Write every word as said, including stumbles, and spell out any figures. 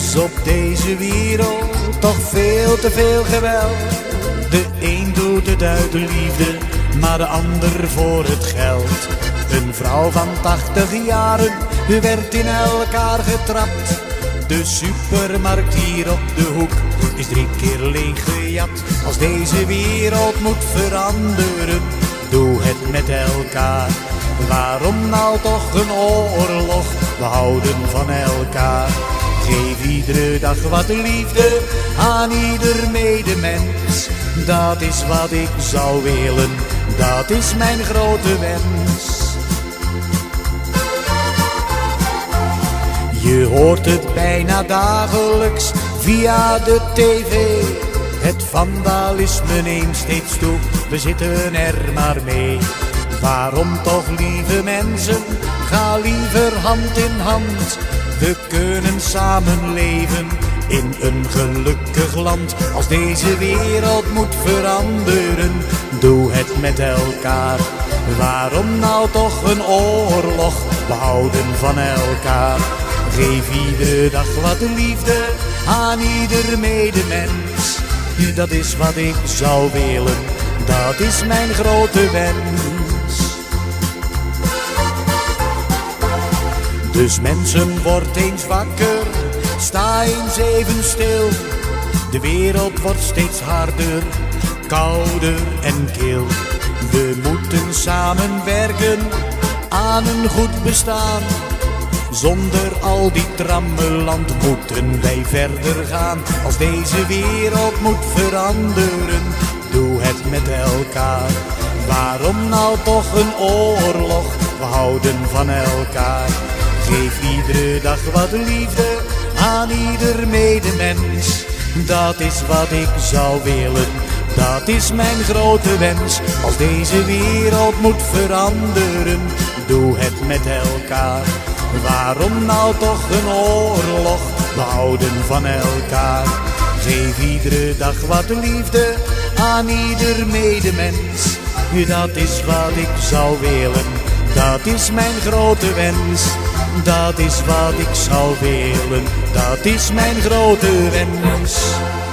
is op deze wereld toch veel te veel geweld. De een doet het uit de liefde, maar de ander voor het geld. Een vrouw van tachtig jaren werd in elkaar getrapt. De supermarkt hier op de hoek is drie keer leeg gejat. Als deze wereld moet veranderen, doe het met elkaar. Waarom nou toch een oorlog? We houden van elkaar. Geef iedere dag wat liefde aan ieder medemens. Dat is wat ik zou willen, dat is mijn grote wens. Je hoort het bijna dagelijks via de tv. Het vandalisme neemt steeds toe, we zitten er maar mee. Waarom toch, lieve mensen, ga liever hand in hand. We kunnen samen leven in een gelukkig land. Als deze wereld moet veranderen, doe het met elkaar. Waarom nou toch een oorlog? We houden van elkaar. Geef iedere dag wat liefde aan ieder medemens. Dat is wat ik zou willen, dat is mijn grote wens. Dus mensen, word eens wakker, sta eens even stil. De wereld wordt steeds harder, kouder en kil. We moeten samenwerken aan een goed bestaan. Zonder al die trammeland moeten wij verder gaan. Als deze wereld moet veranderen, doe het met elkaar. Waarom nou toch een oorlog? We houden van elkaar. Geef iedere dag wat liefde aan ieder medemens. Dat is wat ik zou willen, dat is mijn grote wens. Als deze wereld moet veranderen, doe het met elkaar. Waarom nou toch een oorlog? We houden van elkaar. Geef iedere dag wat liefde aan ieder medemens. Dat is wat ik zou willen, dat is mijn grote wens. Dat is wat ik zou willen, dat is mijn grote wens.